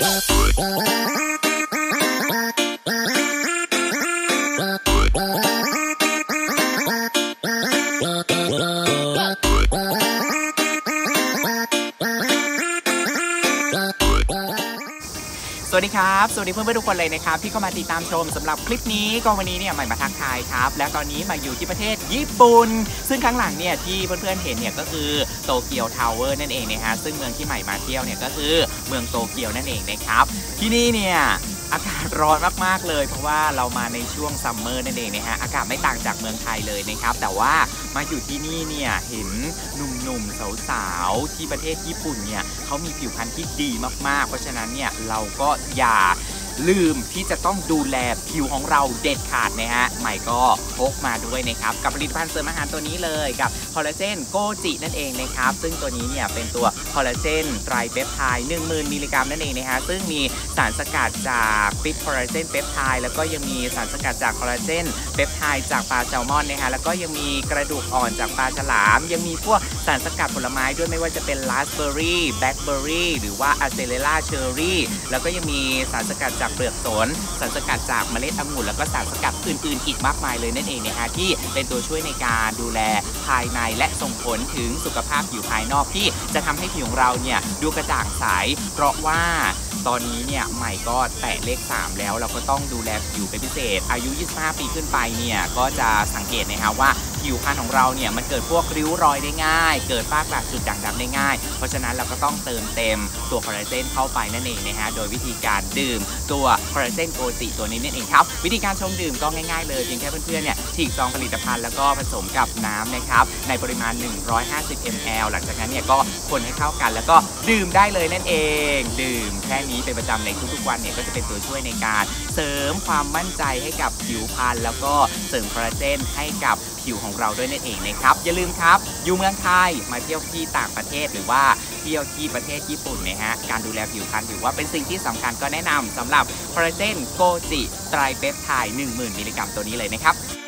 สวัสดีครับสวัสดีเพื่อนๆทุกคนเลยนะครับที่เข้ามาติดตามชมสำหรับคลิปนี้ก็วันนี้เนี่ยใหม่มาทักทายครับและตอนนี้มาอยู่ที่ประเทศญี่ปุ่นซึ่งข้างหลังเนี่ยที่เพื่อนๆเห็นเนี่ยก็คือโตเกียวทาวเวอร์นั่นเองนะฮะซึ่งเมืองที่ใหม่มาเที่ยวเนี่ยก็คือเมืองโตเกียวนั่นเองนะครับที่นี่เนี่ยอากาศร้อนมากๆเลยเพราะว่าเรามาในช่วงซัมเมอร์นั่นเองนะฮะอากาศไม่ต่างจากเมืองไทยเลยนะครับแต่ว่ามาอยู่ที่นี่เนี่ยเห็นหนุ่มๆสาวๆที่ประเทศญี่ปุ่นเนี่ยเขามีผิวพรรณที่ดีมากๆเพราะฉะนั้นเนี่ยเราก็อย่าลืมที่จะต้องดูแลผิวของเราเด็ดขาดนะฮะใหม่ก็พกมาด้วยนะครับกับผลิตภัณฑ์เสริมอาหารตัวนี้เลยกับคอลลาเจนโกจินั่นเองนะครับซึ่งตัวนี้เนี่ยเป็นตัวคอลลาเจนไตรเปปไทด์10,000 มิลลิกรัมนั่นเองนะฮะซึ่งมีสารสกัดจากฟิตคอลลาเจนเปปไทด์แล้วก็ยังมีสารสกัดจากคอลลาเจนเปปไทด์จากปลาแซลมอนนะฮะแล้วก็ยังมีกระดูกอ่อนจากปลาฉลามยังมีพวกสารสกัดผลไม้ด้วยไม่ว่าจะเป็นราสเบอร์รี่แบล็คเบอร์รี่หรือว่าอะเซเลล่าเชอร์รี่แล้วก็ยังมีสารสกัดจากเปลือกสนสารสกัดจากเมล็ดองุ่นแล้วก็สารสกัดอื่นๆอีกมากมายเลยนั่นเองนะฮะที่เป็นตัวช่วยในการดูแลภายในและส่งผลถึงสุขภาพผิวภายนอกที่จะทำให้ผิวของเราเนี่ยดูกระจ่างใสเพราะว่าตอนนี้เนี่ยใหม่ก็แตะเลข3แล้วเราก็ต้องดูแลผิวเป็นพิเศษอายุ25ปีขึ้นไปเนี่ยก็จะสังเกตนะครับว่าผิวพรรณของเราเนี่ยมันเกิดพวกริ้วรอยได้ง่ายเกิดฝ้ากระจุดด่างดำได้ง่ายเพราะฉะนั้นเราก็ต้องเติมเต็มตัวคอลลาเจนเข้าไปนั่นเองนะฮะโดยวิธีการดื่มตัวคอลลาเจนโกจิตัวนี้นั่นเองครับวิธีการชงดื่มก็ง่ายๆเลยเพียงแค่เพื่อนๆเนี่ยฉีกซองผลิตภัณฑ์แล้วก็ผสมกับน้ำนะครับในปริมาณ150 ml หลังจากนั้นเนี่ยก็คนให้เข้ากันแล้วก็ดื่มได้เลยนั่นเองดื่มแค่นี้เป็นประจำในทุกๆวันเนี่ยก็จะเป็นตัวช่วยในการเสริมความมั่นใจให้กับผิวพรรณแล้วก็เสริมคอลลาเจนให้กับผิวของเราด้วยนั่นเองนะครับอย่าลืมครับอยู่เมืองไทยมาเที่ยวที่ต่างประเทศหรือว่าเที่ยวที่ประเทศญี่ปุ่นนะฮะการดูแลผิวพรรณถือว่าเป็นสิ่งที่สำคัญก็แนะนำสำหรับคอลลาเจนโกจิไตรเปปไทด์10,000 มิลลิกรัมตัวนี้เลยนะครับ